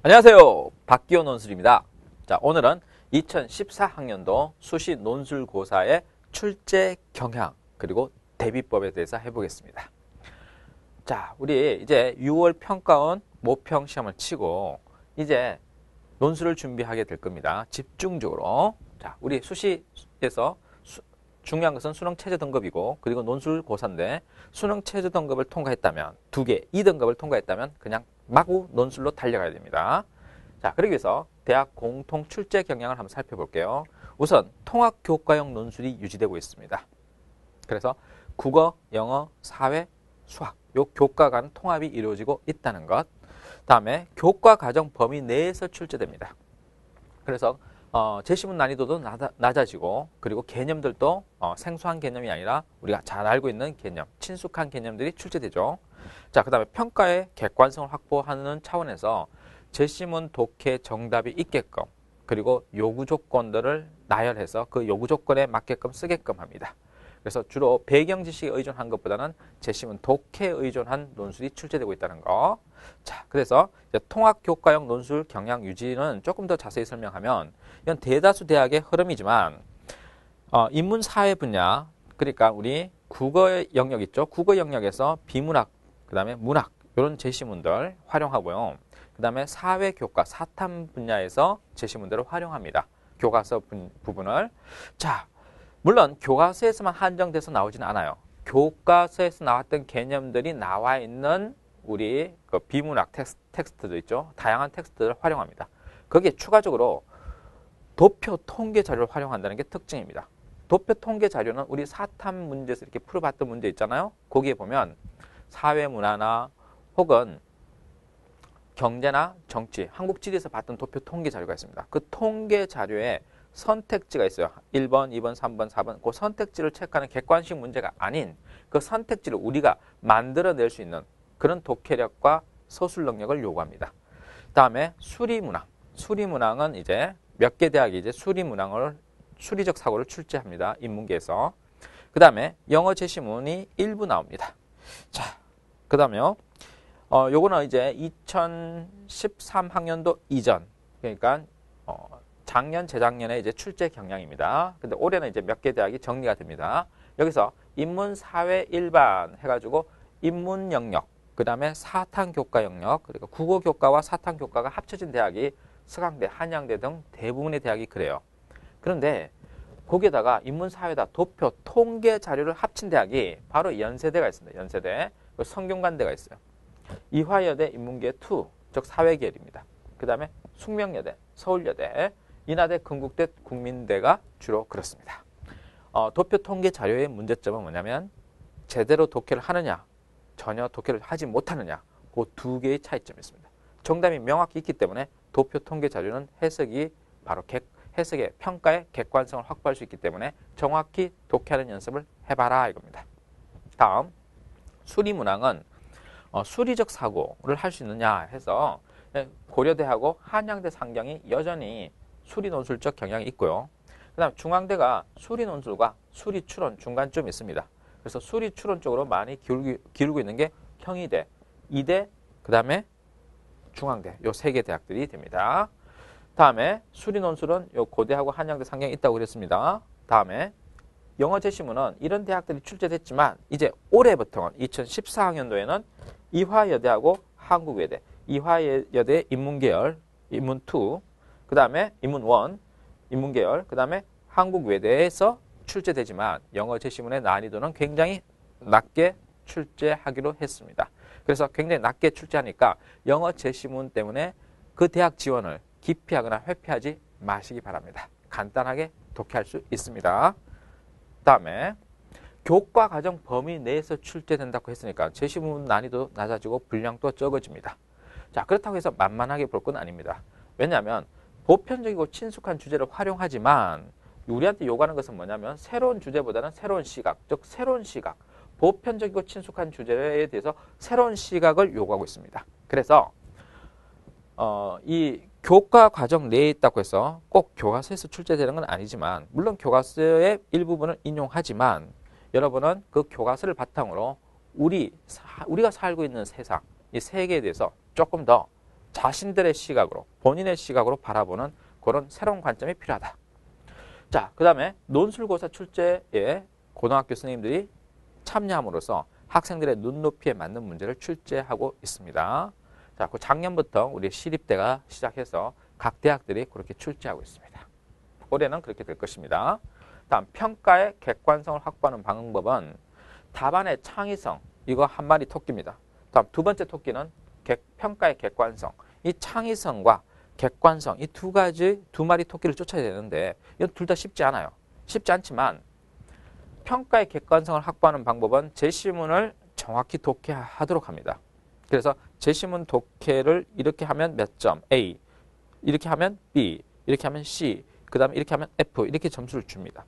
안녕하세요. 박기호 논술입니다. 자, 오늘은 2014학년도 수시 논술고사의 출제 경향 그리고 대비법에 대해서 해보겠습니다. 자, 우리 이제 6월 평가원 모평 시험을 치고 이제 논술을 준비하게 될 겁니다. 집중적으로. 자, 우리 수시에서 중요한 것은 수능 최저 등급이고 그리고 논술고사인데 수능 최저 등급을 통과했다면 2개, 2등급을 통과했다면 그냥 마구 논술로 달려가야 됩니다. 자, 그러기 위해서 대학 공통 출제 경향을 한번 살펴볼게요. 우선 통합교과형 논술이 유지되고 있습니다. 그래서 국어, 영어, 사회, 수학 요 교과 간 통합이 이루어지고 있다는 것. 다음에 교과 과정 범위 내에서 출제됩니다. 그래서 제시문 난이도도 낮아지고 그리고 개념들도 생소한 개념이 아니라 우리가 잘 알고 있는 개념, 친숙한 개념들이 출제되죠. 자, 그 다음에 평가의 객관성을 확보하는 차원에서 제시문 독해 정답이 있게끔 그리고 요구 조건들을 나열해서 그 요구 조건에 맞게끔 쓰게끔 합니다. 그래서 주로 배경 지식에 의존한 것보다는 제시문 독해에 의존한 논술이 출제되고 있다는 거. 자, 그래서 이제 통합교과형 논술 경향 유지는 조금 더 자세히 설명하면 이건 대다수 대학의 흐름이지만 인문사회 분야, 그러니까 우리 국어 영역 있죠. 국어 영역에서 비문학, 그 다음에 문학 이런 제시문들 활용하고요. 그 다음에 사회교과, 사탐 분야에서 제시문들을 활용합니다. 교과서 부분을. 자, 물론 교과서에서만 한정돼서 나오지는 않아요. 교과서에서 나왔던 개념들이 나와 있는 우리 그 비문학 텍스트도 있죠. 다양한 텍스트를 활용합니다. 거기에 추가적으로 도표 통계 자료를 활용한다는 게 특징입니다. 도표 통계 자료는 우리 사탐 문제에서 이렇게 풀어봤던 문제 있잖아요. 거기에 보면 사회문화나 혹은 경제나 정치, 한국지리에서 봤던 도표 통계 자료가 있습니다. 그 통계 자료에 선택지가 있어요. 1번, 2번, 3번, 4번. 그 선택지를 체크하는 객관식 문제가 아닌 그 선택지를 우리가 만들어낼 수 있는 그런 독해력과 서술 능력을 요구합니다. 다음에 수리문항. 수리문항은 이제 몇 개 대학이 이제 수리적 사고를 출제합니다. 인문계에서. 그 다음에 영어 제시문이 일부 나옵니다. 자, 그 다음에요. 요거는 이제 2013학년도 이전. 그러니까, 작년, 재작년에 이제 출제 경향입니다. 근데 올해는 이제 몇 개 대학이 정리가 됩니다. 여기서 인문, 사회, 일반 해가지고 인문 영역, 그 다음에 사탐교과 영역, 그리고 국어교과와 사탐교과가 합쳐진 대학이 서강대, 한양대 등 대부분의 대학이 그래요. 그런데 거기에다가 인문사회다 도표, 통계 자료를 합친 대학이 바로 연세대가 있습니다. 연세대, 성균관대가 있어요. 이화여대 인문계 2, 즉 사회계열입니다. 그 다음에 숙명여대, 서울여대, 인하대, 건국대, 국민대가 주로 그렇습니다. 도표 통계 자료의 문제점은 뭐냐면 제대로 독해를 하느냐, 전혀 독해를 하지 못하느냐, 그 두 개의 차이점이 있습니다. 정답이 명확히 있기 때문에 도표 통계 자료는 해석이 바로 해석의 평가의 객관성을 확보할 수 있기 때문에 정확히 독해하는 연습을 해봐라 이겁니다. 다음, 수리문항은 수리적 사고를 할 수 있느냐 해서 고려대하고 한양대 상경이 여전히 수리논술적 경향이 있고요. 그 다음 중앙대가 수리논술과 수리추론 중간쯤 있습니다. 그래서 수리추론 쪽으로 많이 기울고 있는 게 형이대, 이대, 그 다음에 중앙대 요 세 개 대학들이 됩니다. 다음에 수리논술은 요 고대하고 한양대 상경이 있다고 그랬습니다. 다음에 영어 제시문은 이런 대학들이 출제됐지만 이제 올해부터는 2014학년도에는 이화여대하고 한국외대, 이화여대 인문계열, 인문2, 그 다음에 인문1, 인문계열, 그 다음에 한국외대에서 출제되지만 영어 제시문의 난이도는 굉장히 낮게 출제하기로 했습니다. 그래서 굉장히 낮게 출제하니까 영어 제시문 때문에 그 대학 지원을 기피하거나 회피하지 마시기 바랍니다. 간단하게 독해할 수 있습니다. 다음에 교과 과정 범위 내에서 출제된다고 했으니까 제시문 난이도 낮아지고 분량도 적어집니다. 자, 그렇다고 해서 만만하게 볼 건 아닙니다. 왜냐하면 보편적이고 친숙한 주제를 활용하지만 우리한테 요구하는 것은 뭐냐면 새로운 주제보다는 새로운 시각, 즉 새로운 시각, 보편적이고 친숙한 주제에 대해서 새로운 시각을 요구하고 있습니다. 그래서 이 교과 과정 내에 있다고 해서 꼭 교과서에서 출제되는 건 아니지만 물론 교과서의 일부분을 인용하지만 여러분은 그 교과서를 바탕으로 우리가 살고 있는 세상, 이 세계에 대해서 조금 더 자신들의 시각으로, 본인의 시각으로 바라보는 그런 새로운 관점이 필요하다. 자, 그 다음에 논술고사 출제에 고등학교 선생님들이 참여함으로써 학생들의 눈높이에 맞는 문제를 출제하고 있습니다. 자, 그 작년부터 우리 시립대가 시작해서 각 대학들이 그렇게 출제하고 있습니다. 올해는 그렇게 될 것입니다. 다음, 평가의 객관성을 확보하는 방법은 답안의 창의성, 이거 한 마리 토끼입니다. 다음, 두 번째 토끼는 평가의 객관성. 이 창의성과 객관성, 이 두 마리 토끼를 쫓아야 되는데 이건 둘 다 쉽지 않아요. 쉽지 않지만 평가의 객관성을 확보하는 방법은 제시문을 정확히 독해하도록 합니다. 그래서 제시문 독해를 이렇게 하면 몇 점 A, 이렇게 하면 B, 이렇게 하면 C, 그 다음에 이렇게 하면 F, 이렇게 점수를 줍니다.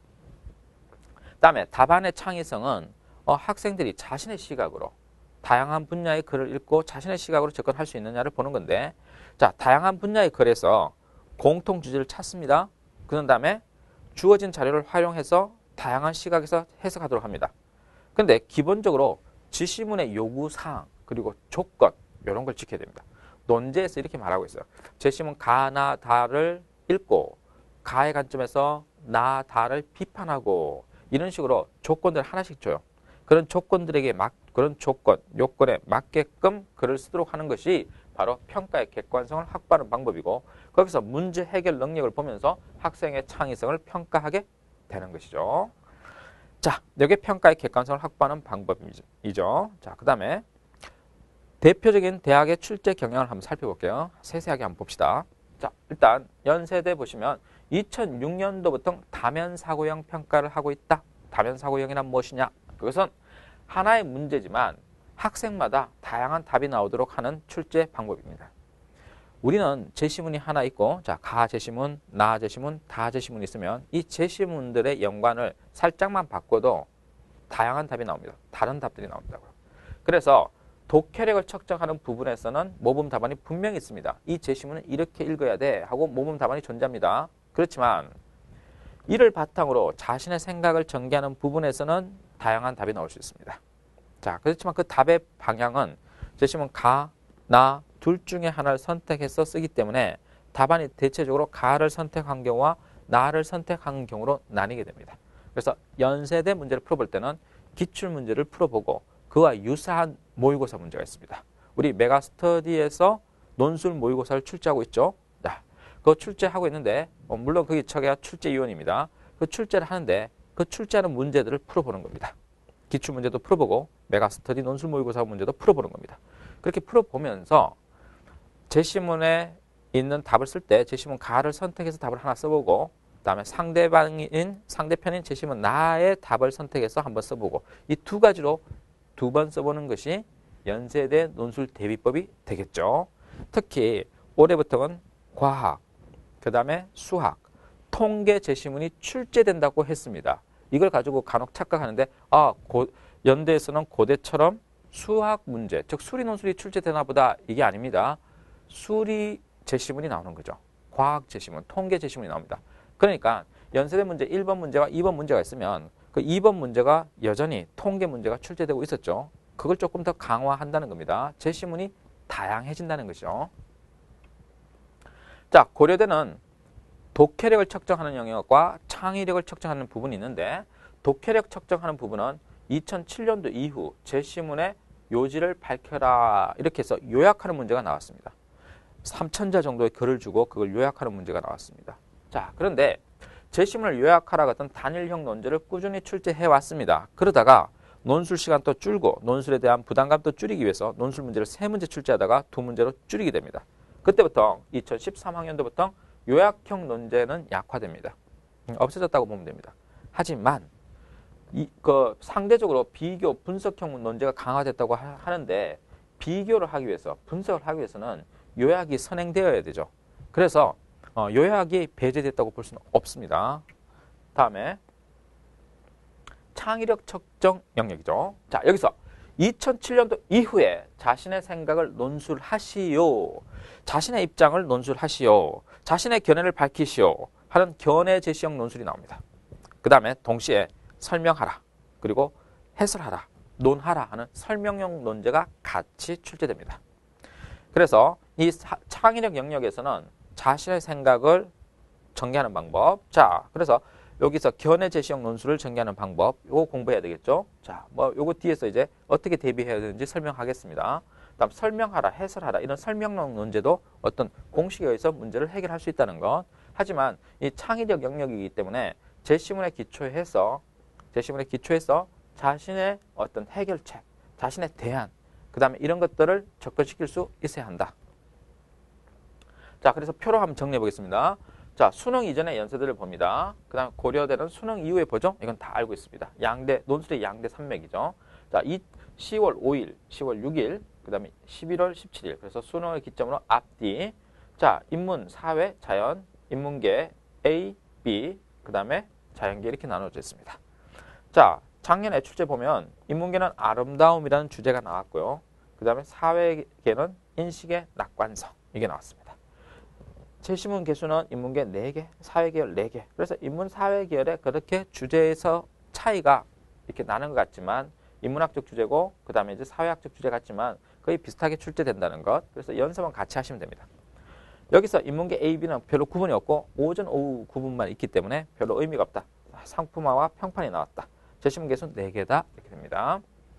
그 다음에 답안의 창의성은 학생들이 자신의 시각으로 다양한 분야의 글을 읽고 자신의 시각으로 접근할 수 있느냐를 보는 건데, 자, 다양한 분야의 글에서 공통 주제를 찾습니다. 그런 다음에 주어진 자료를 활용해서 다양한 시각에서 해석하도록 합니다. 근데 기본적으로 지시문의 요구사항 그리고 조건 이런 걸 지켜야 됩니다. 논제에서 이렇게 말하고 있어요. 제시문 가, 나, 다를 읽고 가의 관점에서 나, 다를 비판하고 이런 식으로 조건들을 하나씩 줘요. 그런 조건들에게 그런 요건에 맞게끔 글을 쓰도록 하는 것이 바로 평가의 객관성을 확보하는 방법이고, 거기서 문제 해결 능력을 보면서 학생의 창의성을 평가하게 되는 것이죠. 자, 이게 평가의 객관성을 확보하는 방법이죠. 자, 그 다음에 대표적인 대학의 출제 경향을 한번 살펴볼게요. 세세하게 한번 봅시다. 자, 일단 연세대 보시면 2006년도부터 다면사고형 평가를 하고 있다. 다면사고형이란 무엇이냐? 그것은 하나의 문제지만 학생마다 다양한 답이 나오도록 하는 출제 방법입니다. 우리는 제시문이 하나 있고, 자, 가 제시문, 나 제시문, 다 제시문이 있으면 이 제시문들의 연관을 살짝만 바꿔도 다양한 답이 나옵니다. 다른 답들이 나온다고요. 그래서 독해력을 측정하는 부분에서는 모범 답안이 분명히 있습니다. 이 제시문은 이렇게 읽어야 돼 하고 모범 답안이 존재합니다. 그렇지만 이를 바탕으로 자신의 생각을 전개하는 부분에서는 다양한 답이 나올 수 있습니다. 자, 그렇지만 그 답의 방향은 제시문 가, 나 둘 중에 하나를 선택해서 쓰기 때문에 답안이 대체적으로 가를 선택한 경우와 나를 선택한 경우로 나뉘게 됩니다. 그래서 연세대 문제를 풀어볼 때는 기출문제를 풀어보고 그와 유사한 모의고사 문제가 있습니다. 우리 메가스터디에서 논술 모의고사를 출제하고 있죠. 자, 그거 출제하고 있는데 물론 거기 저기가 출제위원입니다. 그 출제를 하는데 그 출제하는 문제들을 풀어보는 겁니다. 기출문제도 풀어보고 메가스터디 논술 모의고사 문제도 풀어보는 겁니다. 그렇게 풀어보면서 제시문에 있는 답을 쓸 때 제시문 가를 선택해서 답을 하나 써보고, 그 다음에 상대편인 제시문 나의 답을 선택해서 한번 써보고, 이 두 가지로 두 번 써보는 것이 연세대 논술 대비법이 되겠죠. 특히 올해부터는 과학, 그 다음에 수학, 통계 제시문이 출제된다고 했습니다. 이걸 가지고 간혹 착각하는데, 연대에서는 고대처럼 수학 문제, 즉 수리 논술이 출제되나 보다, 이게 아닙니다. 수리 제시문이 나오는 거죠. 과학 제시문, 통계 제시문이 나옵니다. 그러니까 연세대 문제 1번 문제와 2번 문제가 있으면 그 2번 문제가 여전히 통계 문제가 출제되고 있었죠. 그걸 조금 더 강화한다는 겁니다. 제시문이 다양해진다는 것이죠. 자, 고려대는 독해력을 측정하는 영역과 창의력을 측정하는 부분이 있는데, 독해력 측정하는 부분은 2007년도 이후 제시문의 요지를 밝혀라 이렇게 해서 요약하는 문제가 나왔습니다. 3,000자 정도의 글을 주고 그걸 요약하는 문제가 나왔습니다. 자, 그런데 제시문을 요약하라 같은 단일형 논제를 꾸준히 출제해 왔습니다. 그러다가 논술 시간도 줄고 논술에 대한 부담감도 줄이기 위해서 논술 문제를 3문제 출제하다가 2문제로 줄이게 됩니다. 그때부터 2013학년도부터 요약형 논제는 약화됩니다. 없어졌다고 보면 됩니다. 하지만 상대적으로 비교 분석형 논제가 강화됐다고 하는데, 비교를 하기 위해서, 분석을 하기 위해서는 요약이 선행되어야 되죠. 그래서 요약이 배제됐다고 볼 수는 없습니다. 다음에 창의력 측정 영역이죠. 자, 여기서 2007년도 이후에 자신의 생각을 논술하시오, 자신의 입장을 논술하시오, 자신의 견해를 밝히시오 하는 견해 제시형 논술이 나옵니다. 그 다음에 동시에 설명하라, 그리고 해설하라, 논하라 하는 설명형 논제가 같이 출제됩니다. 그래서 이 창의력 영역에서는 자신의 생각을 전개하는 방법. 자, 그래서 여기서 견해 제시형 논술을 전개하는 방법. 요거 공부해야 되겠죠? 자, 뭐 요거 뒤에서 이제 어떻게 대비해야 되는지 설명하겠습니다. 다음 설명하라, 해설하라 이런 설명론 논제도 어떤 공식에 의해서 문제를 해결할 수 있다는 것. 하지만 이 창의력 영역이기 때문에 제시문에 기초해서 자신의 어떤 해결책, 자신의 대안, 그 다음에 이런 것들을 접근시킬 수 있어야 한다. 자, 그래서 표로 한번 정리해 보겠습니다. 자, 수능 이전의 연세들을 봅니다. 그 다음 고려되는 수능 이후에 보죠. 이건 다 알고 있습니다. 논술의 양대 산맥이죠. 자, 10월 5일, 10월 6일, 그 다음에 11월 17일. 그래서 수능을 기점으로 앞뒤. 자, 인문, 사회, 자연, 인문계 A, B, 그 다음에 자연계 이렇게 나눠져 있습니다. 자, 작년에 출제 보면 인문계는 아름다움이라는 주제가 나왔고요. 그 다음에 사회계는 인식의 낙관성 이게 나왔습니다. 제시문 개수는 인문계 4개, 사회계열 4개. 그래서 인문 사회계열에 그렇게 주제에서 차이가 이렇게 나는 것 같지만 인문학적 주제고 그 다음에 이제 사회학적 주제 같지만 거의 비슷하게 출제된다는 것. 그래서 연습은 같이 하시면 됩니다. 여기서 인문계 A, B는 별로 구분이 없고 오전, 오후 구분만 있기 때문에 별로 의미가 없다. 상품화와 평판이 나왔다. 제시문 개수 4개다. 이렇게 됩니다.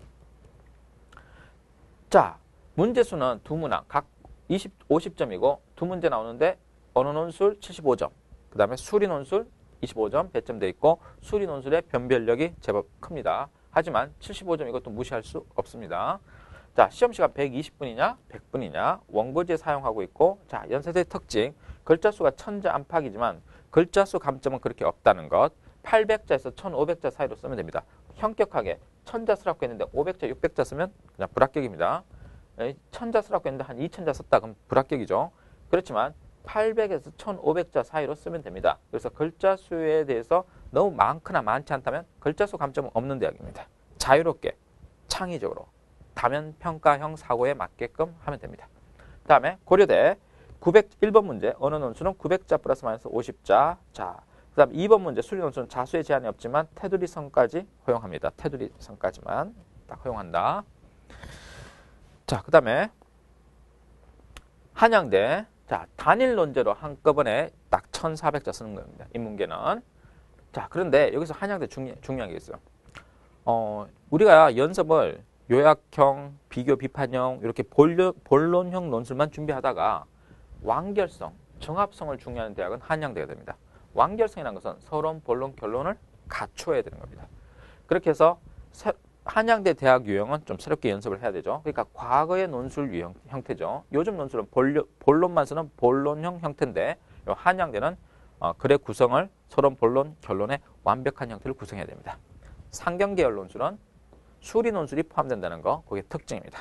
자, 문제수는 두 문항 각 50점이고 두 문제 나오는데 언어 논술 75점, 그 다음에 수리 논술 25점 배점되어 있고 수리 논술의 변별력이 제법 큽니다. 하지만 75점 이것도 무시할 수 없습니다. 자, 시험시간 120분이냐 100분이냐 원고지에 사용하고 있고 자, 연세대 특징 글자수가 천자 안팎이지만 글자수 감점은 그렇게 없다는 것. 800자에서 1500자 사이로 쓰면 됩니다. 현격하게 천자 쓰라고 했는데 500자 600자 쓰면 그냥 불합격입니다. 천자 쓰라고 했는데 한 2000자 썼다 그럼 불합격이죠. 그렇지만 800에서 1500자 사이로 쓰면 됩니다. 그래서 글자 수에 대해서 너무 많거나 많지 않다면 글자 수 감점은 없는 대학입니다. 자유롭게 창의적으로 다면평가형 사고에 맞게끔 하면 됩니다. 다음에 고려대 1번 문제 언어 논술은 900자 플러스 마이너스 50자. 자, 그 다음 2번 문제 수리 논술은 자수의 제한이 없지만 테두리선까지 허용합니다. 테두리선까지만 딱 허용한다. 자, 그 다음에 한양대 자, 단일 논제로 한꺼번에 딱 1400자 쓰는 겁니다. 인문계는. 자, 그런데 여기서 한양대 중요한 게 있어요. 우리가 연습을 요약형, 비교, 비판형 이렇게 본론형 논술만 준비하다가 완결성, 정합성을 중요하는 대학은 한양대가 됩니다. 완결성이라는 것은 서론, 본론, 결론을 갖춰야 되는 겁니다. 그렇게 해서 한양대 대학 유형은 좀 새롭게 연습을 해야 되죠. 그러니까 과거의 논술 유형 형태죠. 요즘 논술은 본론만 쓰는 본론형 형태인데 한양대는 글의 구성을 서론, 본론, 결론의 완벽한 형태를 구성해야 됩니다. 상경계열 논술은 수리 논술이 포함된다는 거 그게 특징입니다.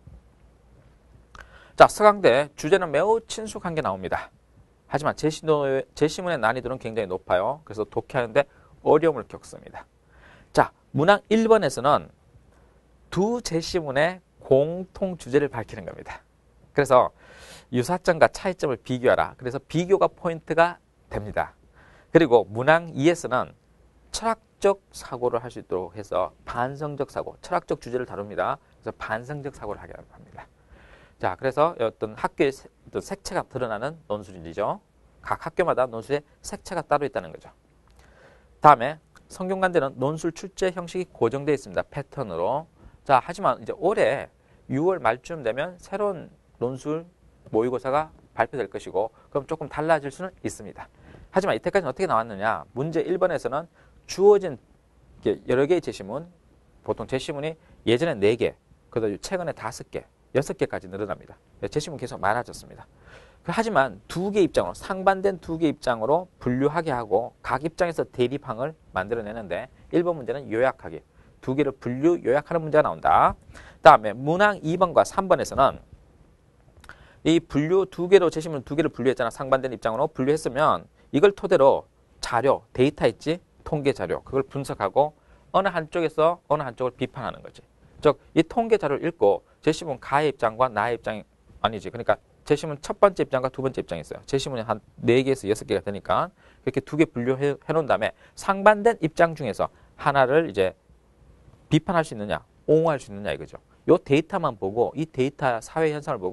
자, 서강대 주제는 매우 친숙한 게 나옵니다. 하지만 제시문의 난이도는 굉장히 높아요. 그래서 독해하는데 어려움을 겪습니다. 자, 문항 1번에서는 두 제시문의 공통 주제를 밝히는 겁니다. 그래서 유사점과 차이점을 비교하라. 그래서 비교가 포인트가 됩니다. 그리고 문항 2에서는 철학적 사고를 할 수 있도록 해서 반성적 사고, 철학적 주제를 다룹니다. 그래서 반성적 사고를 하게 합니다. 자, 그래서 어떤 학교의 어떤 색채가 드러나는 논술이죠. 각 학교마다 논술의 색채가 따로 있다는 거죠. 다음에 성균관대는 논술 출제 형식이 고정되어 있습니다. 패턴으로. 자, 하지만 이제 올해 6월 말쯤 되면 새로운 논술 모의고사가 발표될 것이고 그럼 조금 달라질 수는 있습니다. 하지만 이때까지는 어떻게 나왔느냐. 문제 1번에서는 주어진 여러 개의 제시문, 보통 제시문이 예전에 4개, 그다음에 최근에 5개, 6개까지 늘어납니다. 제시문 계속 많아졌습니다. 하지만 2개 입장으로, 상반된 2개 입장으로 분류하게 하고 각 입장에서 대립항을 만들어내는데 1번 문제는 요약하기, 2개를 분류, 요약하는 문제가 나온다. 다음에 문항 2번과 3번에서는 이 분류 2개로, 제시문 2개를 분류했잖아. 상반된 입장으로 분류했으면 이걸 토대로 자료, 데이터 있지? 통계 자료, 그걸 분석하고 어느 한쪽에서 어느 한쪽을 비판하는 거지. 즉, 이 통계 자료를 읽고 제시문 가의 입장과 나의 입장이 아니지. 그러니까 제시문 첫 번째 입장과 두 번째 입장이 있어요. 제시문이 한 4개에서 6개가 되니까 그렇게 2개 분류해 놓은 다음에 상반된 입장 중에서 하나를 이제 비판할 수 있느냐, 옹호할 수 있느냐 이거죠. 요 데이터만 보고 이 데이터 사회 현상을 보고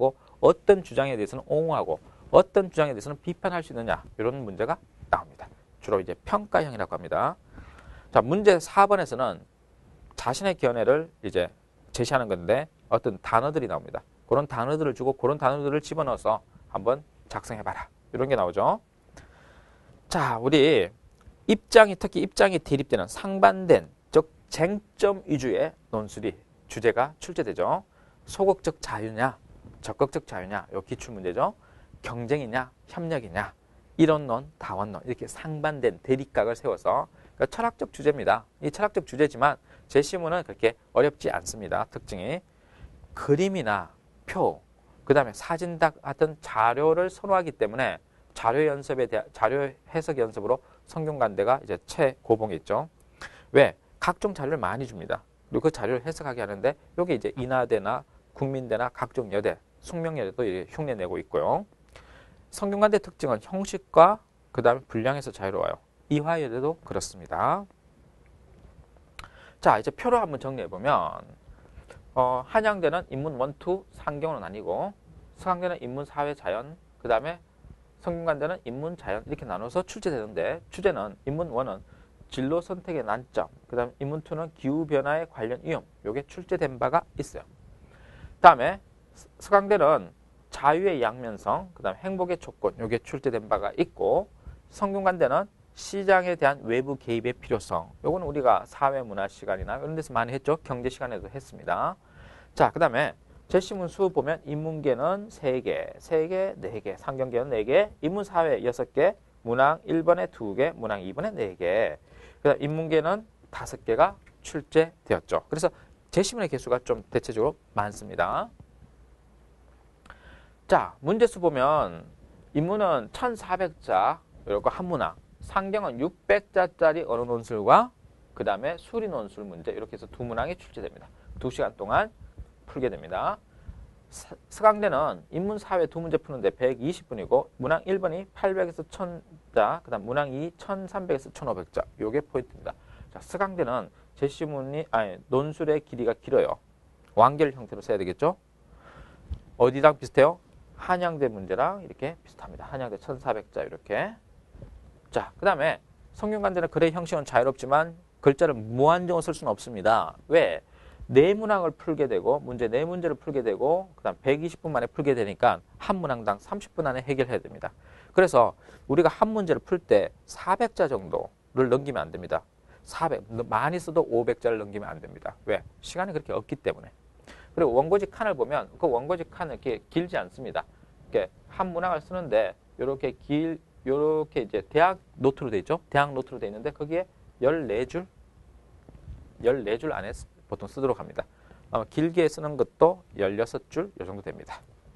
어떤 주장에 대해서는 옹호하고 어떤 주장에 대해서는 비판할 수 있느냐 이런 문제가 나옵니다. 주로 이제 평가형이라고 합니다. 자, 문제 4번에서는 자신의 견해를 이제 제시하는 건데 어떤 단어들이 나옵니다. 그런 단어들을 주고 그런 단어들을 집어넣어서 한번 작성해봐라. 이런 게 나오죠. 자, 우리 특히 입장이 대립되는 상반된, 즉 쟁점 위주의 논술이 주제가 출제되죠. 소극적 자유냐, 적극적 자유냐, 요 기출문제죠. 경쟁이냐, 협력이냐, 이론론, 다원론 이렇게 상반된 대립각을 세워서 그러니까 철학적 주제입니다. 이 철학적 주제지만 제시문은 그렇게 어렵지 않습니다. 특징이 그림이나 표, 그 다음에 사진 같은 자료를 선호하기 때문에 자료 해석 연습으로 성균관대가 이제 최고봉에 있죠. 왜? 각종 자료를 많이 줍니다. 그리고 그 자료를 해석하게 하는데 여기 이제 인하대나 국민대나 각종 여대, 숙명여대도 흉내 내고 있고요. 성균관대 특징은 형식과 그 다음에 분량에서 자유로워요. 이화여대도 그렇습니다. 자, 이제 표로 한번 정리해보면 한양대는 인문 1, 2, 상경은 아니고 서강대는 인문, 사회, 자연, 그 다음에 성균관대는 인문, 자연 이렇게 나눠서 출제되는데 주제는 인문 1은 진로 선택의 난점, 그 다음에 인문 2는 기후변화에 관련 위험 요게 출제된 바가 있어요. 그 다음에 서강대는 자유의 양면성, 그 다음에 행복의 조건 요게 출제된 바가 있고 성균관대는 시장에 대한 외부 개입의 필요성 요거는 우리가 사회문화 시간이나 이런 데서 많이 했죠. 경제 시간에도 했습니다. 자, 그 다음에 제시문 수 보면 인문계는 3개, 4개, 상경계는 4개, 인문사회 6개, 문항 1번에 2개, 문항 2번에 4개. 그다음 인문계는 5개가 출제되었죠. 그래서 제시문의 개수가 좀 대체적으로 많습니다. 자, 문제수 보면 인문은 1400자, 이거 한 문항, 상경은 600자짜리 언어 논술과 그 다음에 수리 논술 문제 이렇게 해서 2문항이 출제됩니다. 2시간 동안 풀게 됩니다. 서강대는 인문사회 2문제 푸는데 120분이고 문항 1번이 800에서 1000자, 그 다음 문항 2 1300에서 1500자 요게 포인트입니다. 자, 서강대는 제시문이 논술의 길이가 길어요. 완결 형태로 써야 되겠죠. 어디랑 비슷해요? 한양대 문제랑 이렇게 비슷합니다. 한양대 1400자 이렇게. 자, 그 다음에 성균관대는 글의 형식은 자유롭지만 글자를 무한정으로 쓸 수는 없습니다. 왜? 4문항을 풀게 되고 문제 4문제를 풀게 되고 그 다음 120분 만에 풀게 되니까 한 문항당 30분 안에 해결해야 됩니다. 그래서 우리가 한 문제를 풀 때 400자 정도를 넘기면 안 됩니다. 많이 써도 500자를 넘기면 안 됩니다. 왜? 시간이 그렇게 없기 때문에. 그리고 원고지 칸을 보면 그 원고지 칸은 이렇게 길지 않습니다. 이렇게 한 문항을 쓰는데 요렇게 이제 대학 노트로 돼 있죠. 대학 노트로 돼 있는데 거기에 14줄 안에 보통 쓰도록 합니다. 길게 쓰는 것도 16줄 이 정도 됩니다.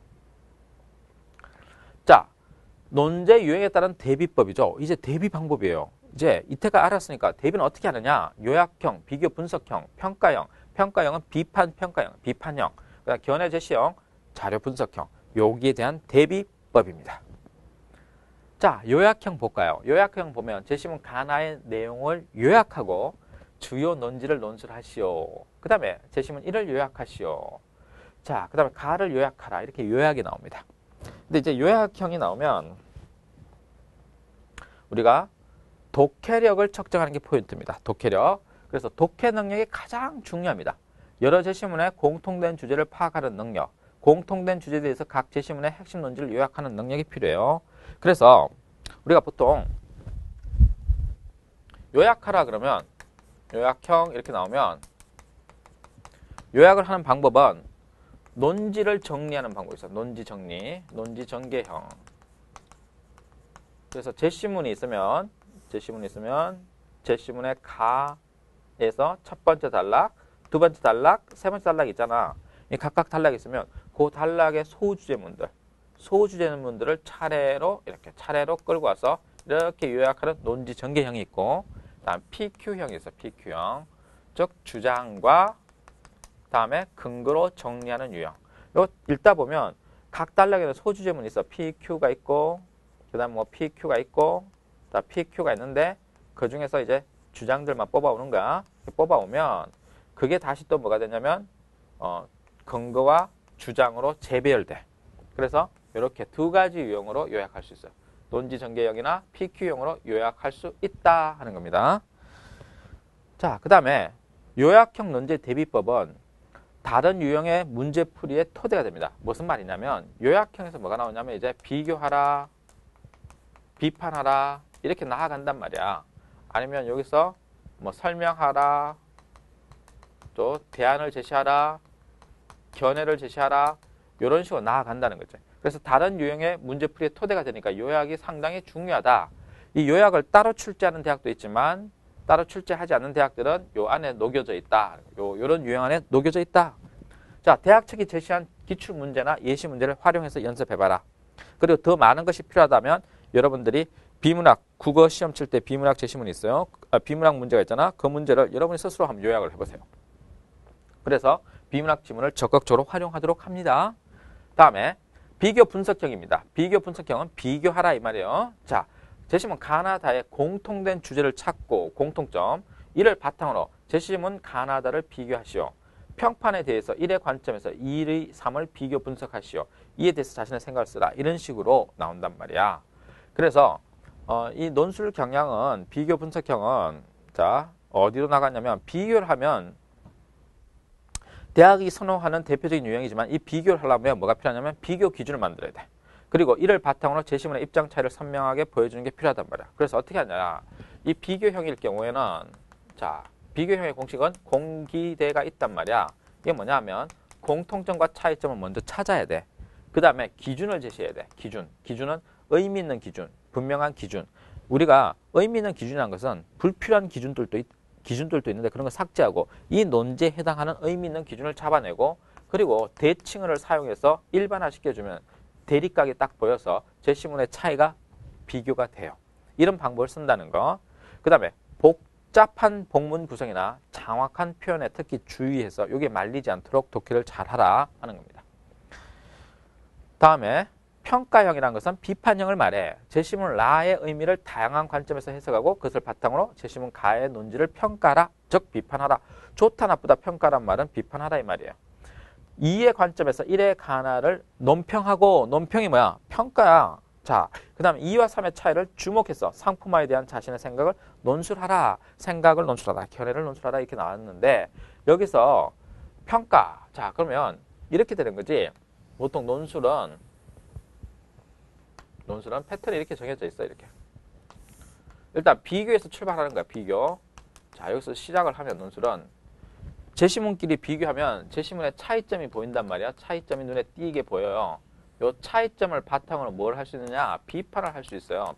자, 논제 유형에 따른 대비법이죠. 이제 대비 방법이에요. 이제 이때가 알았으니까 대비는 어떻게 하느냐? 요약형, 비교 분석형, 평가형. 평가형은 비판 평가형, 비판형. 그다음 견해 제시형, 자료 분석형. 여기에 대한 대비법입니다. 자, 요약형 볼까요? 요약형 보면 제시문 가나의 내용을 요약하고 주요 논지를 논술하시오. 그 다음에 제시문 1을 요약하시오. 자, 그 다음에 가를 요약하라. 이렇게 요약이 나옵니다. 근데 이제 요약형이 나오면 우리가 독해력을 측정하는 게 포인트입니다. 독해력. 그래서 독해 능력이 가장 중요합니다. 여러 제시문의 공통된 주제를 파악하는 능력, 공통된 주제에 대해서 각 제시문의 핵심 논지를 요약하는 능력이 필요해요. 그래서 우리가 보통 요약하라 그러면 요약형 이렇게 나오면 요약을 하는 방법은 논지를 정리하는 방법이 있어요. 논지 정리, 논지 전개형. 그래서 제시문이 있으면 제시문의 가에서 첫 번째 단락, 두 번째 단락, 세 번째 단락 있잖아. 이 각각 단락이 있으면 그 단락의 소주제문들을 차례로 끌고 와서 이렇게 요약하는 논지 전개형이 있고, 다음 PQ형이 있어요. PQ형. 즉 주장과 다음에 근거로 정리하는 유형. 이거 읽다 보면 각 단락에는 소주제문이 있어. PQ가 있고, 그 다음 뭐 PQ가 있고, 다 PQ가 있는데 그 중에서 이제 주장들만 뽑아오는 거야. 뽑아오면 그게 다시 또 뭐가 되냐면 근거와 주장으로 재배열돼. 그래서 이렇게 두 가지 유형으로 요약할 수 있어요. 논지 전개형이나 PQ형으로 요약할 수 있다 하는 겁니다. 자, 그 다음에 요약형 논제 대비법은 다른 유형의 문제풀이의 토대가 됩니다. 무슨 말이냐면 요약형에서 뭐가 나오냐면 이제 비교하라, 비판하라 이렇게 나아간단 말이야. 아니면 여기서 뭐 설명하라, 또 대안을 제시하라, 견해를 제시하라 이런 식으로 나아간다는 거죠. 그래서 다른 유형의 문제풀이의 토대가 되니까 요약이 상당히 중요하다. 이 요약을 따로 출제하는 대학도 있지만 따로 출제하지 않는 대학들은 요 안에 녹여져 있다. 요런 유형 안에 녹여져 있다. 자, 대학 측이 제시한 기출문제나 예시문제를 활용해서 연습해봐라. 그리고 더 많은 것이 필요하다면 여러분들이 비문학, 국어 시험 칠 때 비문학 제시문이 있어요. 비문학 문제가 있잖아. 그 문제를 여러분이 스스로 한번 요약을 해보세요. 그래서 비문학 지문을 적극적으로 활용하도록 합니다. 다음에 비교 분석형입니다. 비교 분석형은 비교하라 이 말이에요. 자, 제시문 가나다의 공통된 주제를 찾고 공통점, 이를 바탕으로 제시문 가나다를 비교하시오. 평판에 대해서 1의 관점에서 2의 3을 비교 분석하시오. 이에 대해서 자신의 생각을 쓰라. 이런 식으로 나온단 말이야. 그래서 이 논술 경향은 비교 분석형은 자 어디로 나갔냐면 비교를 하면 대학이 선호하는 대표적인 유형이지만 이 비교를 하려면 뭐가 필요하냐면 비교 기준을 만들어야 돼. 그리고 이를 바탕으로 제시문의 입장 차이를 선명하게 보여주는 게 필요하단 말이야. 그래서 어떻게 하냐. 이 비교형일 경우에는 자 비교형의 공식은 공기대가 있단 말이야. 이게 뭐냐면 공통점과 차이점을 먼저 찾아야 돼. 그 다음에 기준을 제시해야 돼. 기준은 의미 있는 기준, 분명한 기준. 우리가 의미 있는 기준이라는 것은 불필요한 기준들도 있는데 그런 거 삭제하고 이 논제에 해당하는 의미 있는 기준을 잡아내고 그리고 대칭을 사용해서 일반화시켜주면 대립각이 딱 보여서 제시문의 차이가 비교가 돼요. 이런 방법을 쓴다는 거. 그 다음에 복잡한 복문 구성이나 정확한 표현에 특히 주의해서 이게 말리지 않도록 독해를 잘하라 하는 겁니다. 다음에 평가형이라는 것은 비판형을 말해 제시문 라의 의미를 다양한 관점에서 해석하고 그것을 바탕으로 제시문 가의 논지를 평가하라, 즉 비판하라. 좋다 나쁘다 평가란 말은 비판하라 이 말이에요. 2의 관점에서 1의 가나를 논평하고 논평이 뭐야? 평가야. 자, 그 다음에 2와 3의 차이를 주목해서 상품화에 대한 자신의 생각을 논술하라. 생각을 논술하라. 견해를 논술하라. 이렇게 나왔는데 여기서 평가. 자, 그러면 이렇게 되는 거지. 보통 논술은 패턴이 이렇게 정해져 있어. 이렇게. 일단 비교에서 출발하는 거야. 비교. 자, 여기서 시작을 하면 논술은 제시문끼리 비교하면 제시문의 차이점이 보인단 말이야. 차이점이 눈에 띄게 보여요. 이 차이점을 바탕으로 뭘 할 수 있느냐? 비판을 할 수 있어요.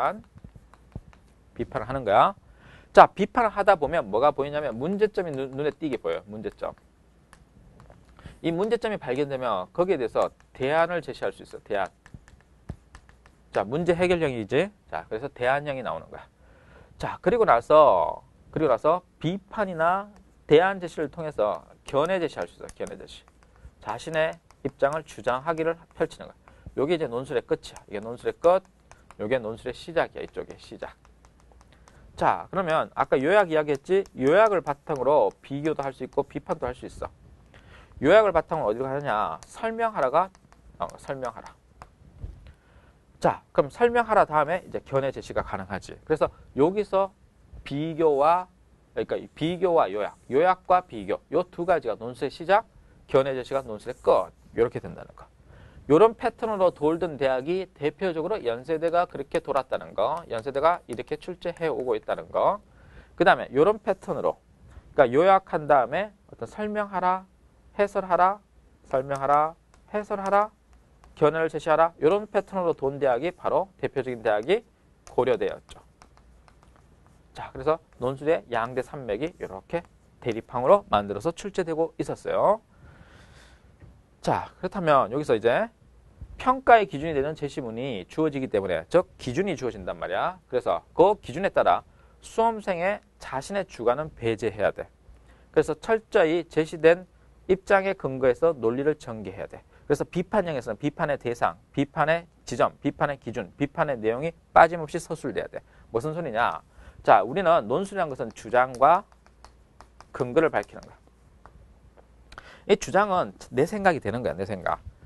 비판을 하는 거야. 자, 비판을 하다 보면 뭐가 보이냐면 문제점이 눈에 띄게 보여요. 문제점. 이 문제점이 발견되면 거기에 대해서 대안을 제시할 수 있어요. 대안. 자, 문제 해결형이지. 자, 그래서 대안형이 나오는 거야. 자, 그리고 나서 비판이나 대안 제시를 통해서 견해 제시할 수 있어요. 견해 제시. 자신의 입장을 주장하기를 펼치는 거야. 요게 이제 논술의 끝이야. 이게 논술의 끝, 요게 논술의 시작이야. 이쪽에 시작. 자, 그러면 아까 요약 이야기했지? 요약을 바탕으로 비교도 할 수 있고 비판도 할 수 있어. 요약을 바탕으로 어디로 가느냐? 설명하라가 설명하라. 자, 그럼 설명하라 다음에 이제 견해 제시가 가능하지. 그래서 여기서 비교와 요약, 요약과 비교, 요 두 가지가 논술의 시작, 견해 제시가 논술의 끝, 이렇게 된다는 거. 이런 패턴으로 돌던 대학이 대표적으로 연세대가 그렇게 돌았다는 거, 연세대가 이렇게 출제해 오고 있다는 거. 그 다음에 이런 패턴으로, 그러니까 요약한 다음에 어떤 설명하라, 해설하라, 설명하라, 해설하라, 견해를 제시하라, 이런 패턴으로 돈 대학이 바로 대표적인 대학이 고려대였죠. 자, 그래서 논술의 양대 산맥이 이렇게 대립항으로 만들어서 출제되고 있었어요. 자, 그렇다면 여기서 이제 평가의 기준이 되는 제시문이 주어지기 때문에 즉 기준이 주어진단 말이야. 그래서 그 기준에 따라 수험생의 자신의 주관은 배제해야 돼. 그래서 철저히 제시된 입장에 근거해서 논리를 전개해야 돼. 그래서 비판형에서는 비판의 대상, 비판의 지점, 비판의 기준, 비판의 내용이 빠짐없이 서술돼야 돼. 무슨 소리냐? 자, 우리는 논술이라는 것은 주장과 근거를 밝히는 거야. 이 주장은 내 생각이 되는 거야, 내 생각.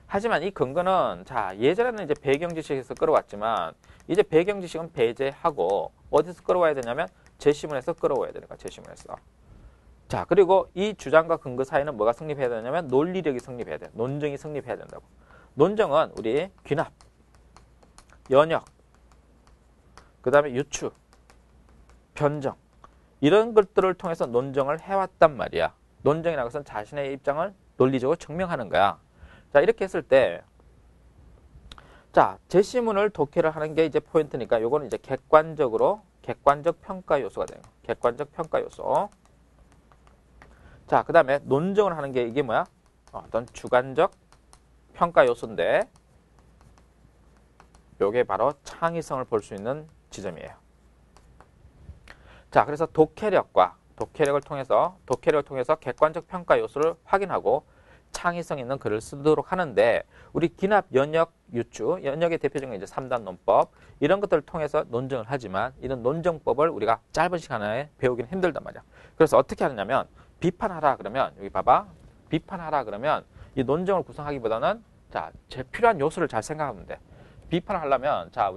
하지만 이 근거는 자 예전에는 이제 배경지식에서 끌어왔지만 이제 배경지식은 배제하고 어디서 끌어와야 되냐면 제시문에서 끌어와야 되는 거야. 제시문에서. 자 그리고 이 주장과 근거 사이는 뭐가 성립해야 되냐면 논리력이 성립해야 돼. 논증이 성립해야 된다고. 논증은 우리 귀납, 연역, 그 다음에 유추, 변정 이런 것들을 통해서 논증을 해왔단 말이야. 논증이라는 것은 자신의 입장을 논리적으로 증명하는 거야. 자 이렇게 했을 때 자 제시문을 독해를 하는 게 이제 포인트니까 요거는 이제 객관적 평가 요소가 돼요. 객관적 평가 요소. 자 그 다음에 논증을 하는 게 이게 뭐야? 어떤 주관적 평가 요소인데 요게 바로 창의성을 볼 수 있는 지점이에요. 자 그래서 독해력을 통해서 객관적 평가 요소를 확인하고 창의성 있는 글을 쓰도록 하는데 우리 기납, 연역, 유추, 연역의 대표적인 이제 3단 논법 이런 것들을 통해서 논증을 하지만 이런 논증법을 우리가 짧은 시간에 배우기는 힘들단 말이야. 그래서 어떻게 하느냐면 비판하라 그러면 여기 봐봐. 비판하라 그러면 이 논증을 구성하기보다는 자, 제일 필요한 요소를 잘 생각하면 돼. 비판을 하려면 자,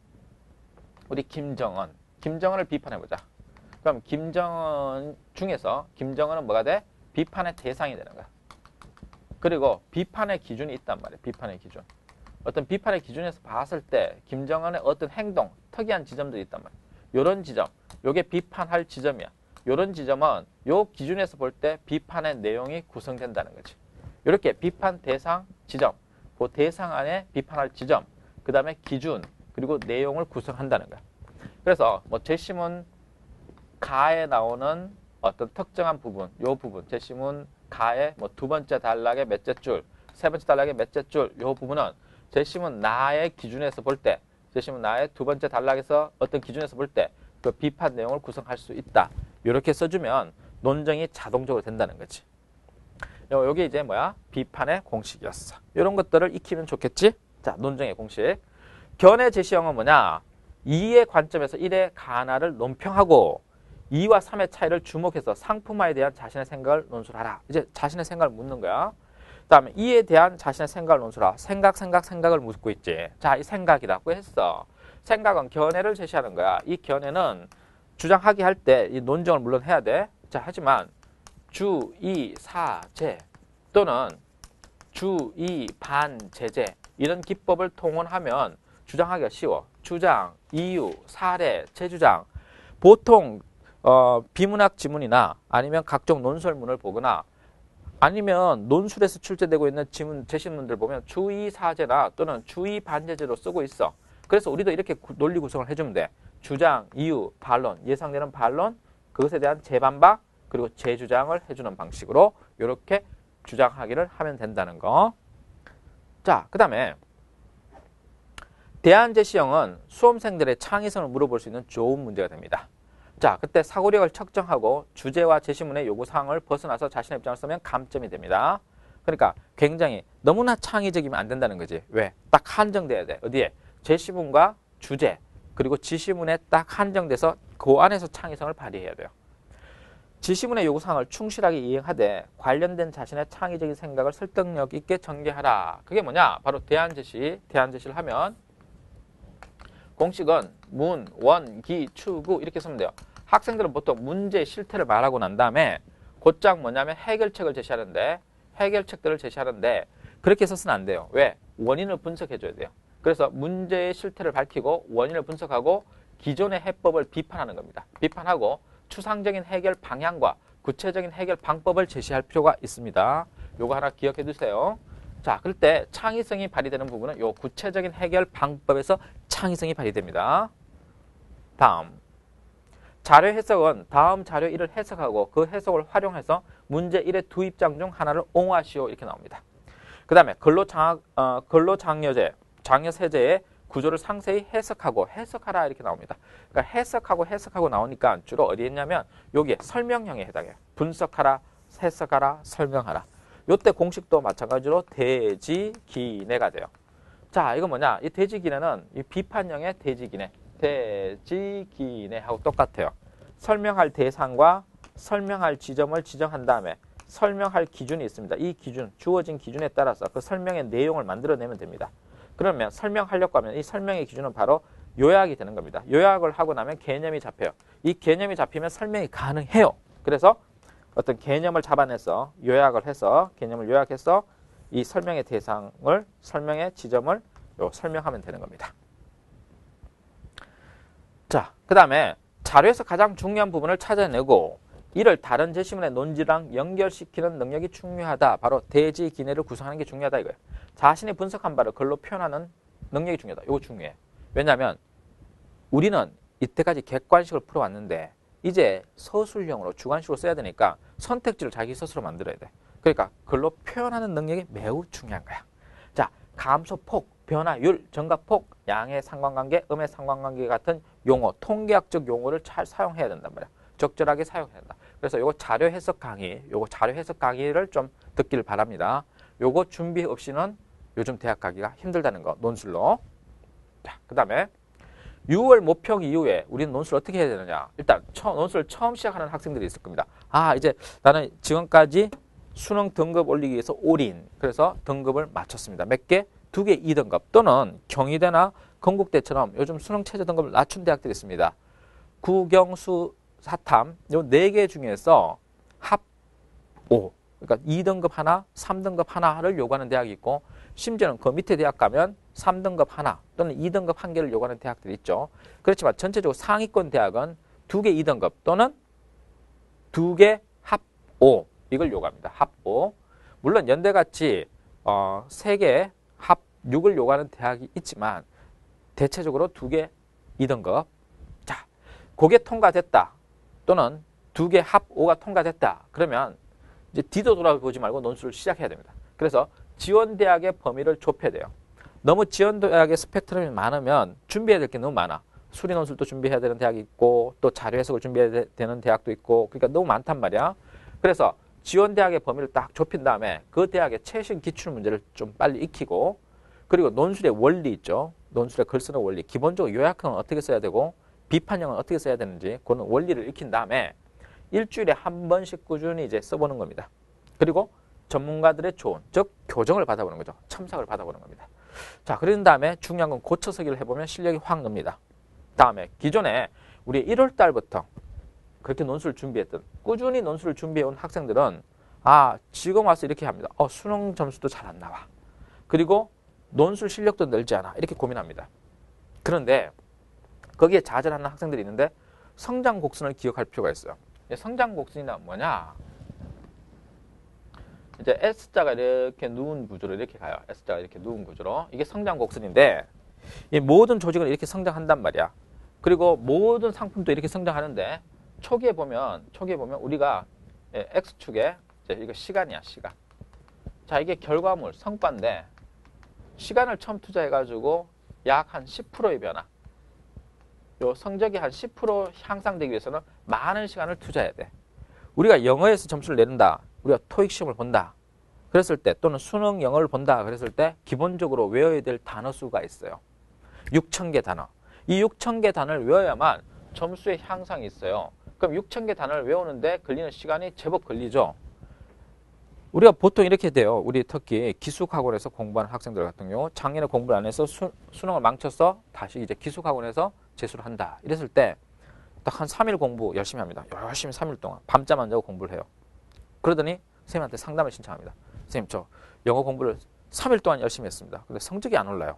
우리 김정은을 비판해 보자. 그럼 김정은 중에서 김정은은 뭐가 돼? 비판의 대상이 되는 거야. 그리고 비판의 기준이 있단 말이에요. 비판의 기준. 어떤 비판의 기준에서 봤을 때 김정은의 어떤 행동, 특이한 지점들이 있단 말이에요. 요런 지점, 요게 비판할 지점이야. 요런 지점은 요 기준에서 볼 때 비판의 내용이 구성된다는 거지. 이렇게 비판 대상 지점, 그 대상 안에 비판할 지점, 그 다음에 기준, 그리고 내용을 구성한다는 거야. 그래서 뭐 제시문 가에 나오는 어떤 특정한 부분, 요 부분, 제시문 가의 뭐 두 번째 단락의 몇째 줄, 세 번째 단락의 몇째 줄, 요 부분은 제시문 나의 기준에서 볼 때, 제시문 나의 두 번째 단락에서 어떤 기준에서 볼 때 그 비판 내용을 구성할 수 있다. 이렇게 써주면 논증이 자동적으로 된다는 거지. 여기 이제 뭐야? 비판의 공식이었어. 이런 것들을 익히면 좋겠지? 자, 논증의 공식. 견해 제시형은 뭐냐? 2의 관점에서 1의 가나를 논평하고 2와 3의 차이를 주목해서 상품화에 대한 자신의 생각을 논술하라. 이제 자신의 생각을 묻는 거야. 그 다음에 2에 대한 자신의 생각을 논술하라. 생각을 묻고 있지. 자, 이 생각이라고 했어. 생각은 견해를 제시하는 거야. 이 견해는 주장하기 할 때 이 논증을 물론 해야 돼. 자, 하지만 주, 이, 사, 제 또는 주, 이, 반, 제제 이런 기법을 통원하면 주장하기가 쉬워. 주장, 이유, 사례, 재주장. 보통 비문학 지문이나 아니면 각종 논설문을 보거나 아니면 논술에서 출제되고 있는 지문, 제시문들 보면 주의 사제나 또는 주의 반제제로 쓰고 있어. 그래서 우리도 이렇게 논리 구성을 해주면 돼. 주장, 이유, 반론, 예상되는 반론, 그것에 대한 재반박, 그리고 재주장을 해주는 방식으로 이렇게 주장하기를 하면 된다는 거. 자, 그 다음에 대안제시형은 수험생들의 창의성을 물어볼 수 있는 좋은 문제가 됩니다. 자, 그때 사고력을 측정하고 주제와 제시문의 요구사항을 벗어나서 자신의 입장을 쓰면 감점이 됩니다. 그러니까 굉장히 너무나 창의적이면 안 된다는 거지. 왜? 딱 한정돼야 돼. 어디에? 제시문과 주제, 그리고 지시문에 딱 한정돼서 그 안에서 창의성을 발휘해야 돼요. 지시문의 요구사항을 충실하게 이행하되 관련된 자신의 창의적인 생각을 설득력 있게 전개하라. 그게 뭐냐? 바로 대안제시를 하면 공식은 문, 원, 기, 추구 이렇게 쓰면 돼요. 학생들은 보통 문제의 실태를 말하고 난 다음에 곧장 뭐냐면 해결책들을 제시하는데 그렇게 써서는 안 돼요. 왜? 원인을 분석해 줘야 돼요. 그래서 문제의 실태를 밝히고 원인을 분석하고 기존의 해법을 비판하는 겁니다. 비판하고 추상적인 해결 방향과 구체적인 해결 방법을 제시할 필요가 있습니다. 요거 하나 기억해 두세요. 자, 그럴 때 창의성이 발휘되는 부분은 요 구체적인 해결 방법에서 창의성이 발휘됩니다. 다음. 자료 해석은 다음 자료 1을 해석하고 그 해석을 활용해서 문제 1의 두 입장 중 하나를 옹호하시오 이렇게 나옵니다. 그 다음에 장려세제의 구조를 상세히 해석하라 이렇게 나옵니다. 그러니까 해석하고 나오니까 주로 어디 있냐면 여기에 설명형에 해당해요. 분석하라, 해석하라, 설명하라. 요때 공식도 마찬가지로 대지기내가 돼요. 자, 이거 뭐냐? 이 대지기내는 이 비판형의 대지기내하고 똑같아요. 설명할 대상과 설명할 지점을 지정한 다음에 설명할 기준이 있습니다. 이 기준, 주어진 기준에 따라서 그 설명의 내용을 만들어내면 됩니다. 그러면 설명하려고 하면 이 설명의 기준은 바로 요약이 되는 겁니다. 요약을 하고 나면 개념이 잡혀요. 이 개념이 잡히면 설명이 가능해요. 그래서 어떤 개념을 잡아내서 요약을 해서 개념을 요약해서 이 설명의 대상을 설명의 지점을 설명하면 되는 겁니다. 자, 그 다음에 자료에서 가장 중요한 부분을 찾아내고 이를 다른 제시문의 논지랑 연결시키는 능력이 중요하다. 바로 대지 기내를 구성하는 게 중요하다 이거예요. 자신이 분석한 바를 글로 표현하는 능력이 중요하다. 이거 중요해. 왜냐하면 우리는 이때까지 객관식을 풀어왔는데 이제 서술형으로 주관식으로 써야 되니까 선택지를 자기 스스로 만들어야 돼. 그러니까 글로 표현하는 능력이 매우 중요한 거야. 자, 감소폭, 변화율, 정각폭, 양의 상관관계, 음의 상관관계 같은 용어, 통계학적 용어를 잘 사용해야 된단 말이야. 적절하게 사용해야 된다. 그래서 요거 자료 해석 강의, 요거 자료 해석 강의를 좀 듣길 바랍니다. 요거 준비 없이는 요즘 대학 가기가 힘들다는 거, 논술로. 자, 그 다음에 6월 모평 이후에 우리는 논술을 어떻게 해야 되느냐. 일단 논술을 처음 시작하는 학생들이 있을 겁니다. 아, 이제 나는 지금까지 수능 등급 올리기 위해서 올인. 그래서 등급을 맞췄습니다. 몇 개? 2개 2등급 또는 경희대나 건국대처럼 요즘 수능 최저 등급을 낮춘 대학들이 있습니다. 국영수 사탐 요 4개 중에서 합 5, 그러니까 2등급 하나, 3등급 하나를 요구하는 대학이 있고 심지어는 그 밑에 대학 가면 3등급 하나 또는 2등급 한 개를 요구하는 대학들이 있죠. 그렇지만 전체적으로 상위권 대학은 2개 2등급 또는 2개 합 5 이걸 요구합니다. 합 5. 물론 연대같이 3개 합 6을 요구하는 대학이 있지만 대체적으로 2개 2등급. 자, 그게 통과됐다. 또는 2개 합 5가 통과됐다. 그러면 이제 뒤도 돌아보지 말고 논술을 시작해야 됩니다. 그래서 지원대학의 범위를 좁혀야 돼요. 너무 지원대학의 스펙트럼이 많으면 준비해야 될 게 너무 많아. 수리 논술도 준비해야 되는 대학이 있고 또 자료 해석을 준비해야 되는 대학도 있고 그러니까 너무 많단 말이야. 그래서 지원대학의 범위를 딱 좁힌 다음에 그 대학의 최신 기출문제를 좀 빨리 익히고 그리고 논술의 원리 있죠. 논술의 글 쓰는 원리. 기본적으로 요약형은 어떻게 써야 되고 비판형은 어떻게 써야 되는지 그런 원리를 익힌 다음에 일주일에 한 번씩 꾸준히 이제 써보는 겁니다. 그리고 전문가들의 조언, 즉 교정을 받아보는 거죠. 첨삭을 받아보는 겁니다. 자, 그런 다음에 중요한 건 고쳐서기를 해보면 실력이 확 늡니다. 다음에 기존에 우리 1월 달부터 그렇게 논술을 준비했던 꾸준히 논술을 준비해온 학생들은 아, 지금 와서 이렇게 합니다. 수능 점수도 잘 안 나와. 그리고 논술 실력도 늘지 않아. 이렇게 고민합니다. 그런데 거기에 좌절하는 학생들이 있는데 성장 곡선을 기억할 필요가 있어요. 성장 곡선이나 뭐냐? 이제 S자가 이렇게 누운 구조로 이렇게 가요. S자가 이렇게 누운 구조로. 이게 성장 곡선인데 이 모든 조직은 이렇게 성장한단 말이야. 그리고 모든 상품도 이렇게 성장하는데 초기에 보면 우리가 X축에 이거 시간이야, 시간. 자, 이게 결과물, 성과인데 시간을 처음 투자해가지고 약 한 10%의 변화. 요 성적이 한 10% 향상되기 위해서는 많은 시간을 투자해야 돼. 우리가 영어에서 점수를 내린다. 우리가 토익 시험을 본다. 그랬을 때 또는 수능 영어를 본다. 그랬을 때 기본적으로 외워야 될 단어 수가 있어요. 6,000개 단어. 이 6,000개 단어를 외워야만 점수의 향상이 있어요. 그럼 6,000개 단어를 외우는데 걸리는 시간이 제법 걸리죠. 우리가 보통 이렇게 돼요. 우리 특히 기숙학원에서 공부하는 학생들 같은 경우 작년에 공부를 안 해서 수능을 망쳐서 다시 이제 기숙학원에서 재수를 한다. 이랬을 때 딱 한 3일 공부 열심히 합니다. 열심히 3일 동안 밤잠 안 자고 공부를 해요. 그러더니 선생님한테 상담을 신청합니다. 선생님, 저 영어 공부를 3일 동안 열심히 했습니다. 근데 성적이 안 올라요.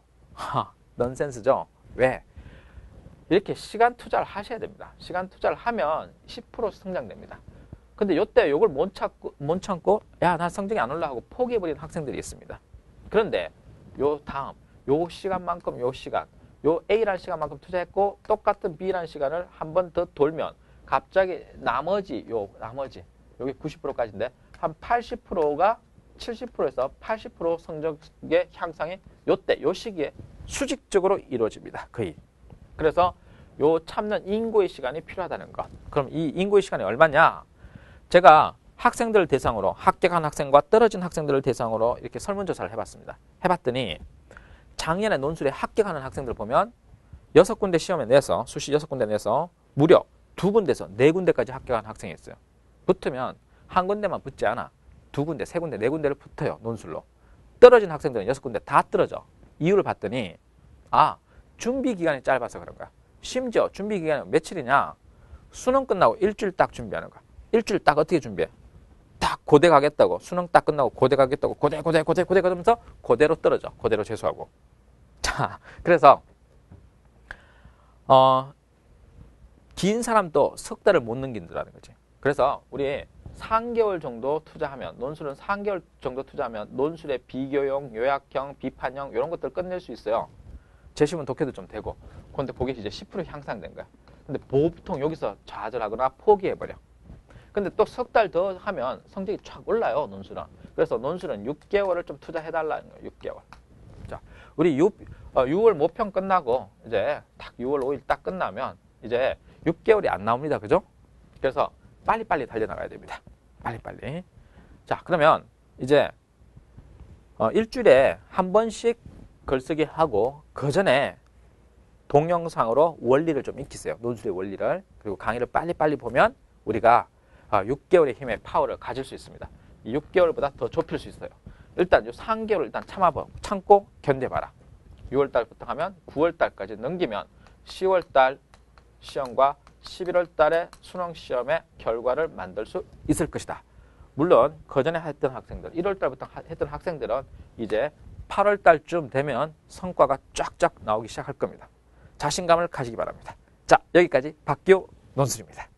넌센스죠? 왜? 이렇게 시간 투자를 하셔야 됩니다. 시간 투자를 하면 10% 성장됩니다. 근데 요때 요걸 못 참고 야, 나 성적이 안 올라 하고 포기해버리는 학생들이 있습니다. 그런데 요 다음 요 시간만큼 요 시간 요 A라는 시간만큼 투자했고 똑같은 B라는 시간을 한 번 더 돌면 갑자기 나머지 여기 90%까지인데 한 80%가 70%에서 80% 성적의 향상이 요때 요 시기에 수직적으로 이루어집니다. 거의. 그래서 요 참는 인고의 시간이 필요하다는 것. 그럼 이 인고의 시간이 얼마냐? 제가 학생들을 대상으로 합격한 학생과 떨어진 학생들을 대상으로 이렇게 설문조사를 해봤습니다. 해봤더니 작년에 논술에 합격하는 학생들 보면 6군데 시험에 내서 수시 6군데 내서 무려 2군데에서 4군데까지 합격한 학생이 있어요. 붙으면 한 군데만 붙지 않아. 두 군데, 세 군데, 네 군데를 붙어요. 논술로. 떨어진 학생들은 6군데 다 떨어져. 이유를 봤더니 준비 기간이 짧아서 그런 거야. 심지어 준비 기간이 며칠이냐? 수능 끝나고 일주일 딱 준비하는 거야. 일주일 딱 어떻게 준비해? 딱 고대 가겠다고. 수능 딱 끝나고 고대 가겠다고. 고대 그러면서 고대로 떨어져. 고대로 재수하고. 자, 그래서 긴 사람도 석 달을 못 넘긴다는 거지. 그래서 우리 3개월 정도 투자하면, 논술은 3개월 정도 투자하면 논술의 비교용, 요약형, 비판형 이런 것들 끝낼 수 있어요. 재시문 독해도 좀 되고. 그런데 그게 이제 10% 향상된 거야. 근데 보통 여기서 좌절하거나 포기해버려. 근데 또 석 달 더 하면 성적이 쫙 올라요, 논술은. 그래서 논술은 6개월을 좀 투자해달라는 거예요, 6개월. 자, 우리 6월 모평 끝나고 이제 딱 6월 5일 딱 끝나면 이제 6개월이 안 나옵니다. 그죠? 그래서 빨리빨리 달려나가야 됩니다. 빨리빨리. 자, 그러면 이제 일주일에 한 번씩 글쓰기 하고 그 전에 동영상으로 원리를 좀 익히세요. 논술의 원리를. 그리고 강의를 빨리빨리 보면 우리가 6개월의 힘의 파워를 가질 수 있습니다. 이 6개월보다 더 좁힐 수 있어요. 일단 이 3개월을 일단 참고 견뎌봐라. 6월달부터 하면 9월달까지 넘기면 10월달 시험과 11월달에 수능시험의 결과를 만들 수 있을 것이다. 물론 그 전에 했던 학생들, 1월달부터 했던 학생들은 이제 8월달쯤 되면 성과가 쫙쫙 나오기 시작할 겁니다. 자신감을 가지기 바랍니다. 자, 여기까지 박기호 논술입니다.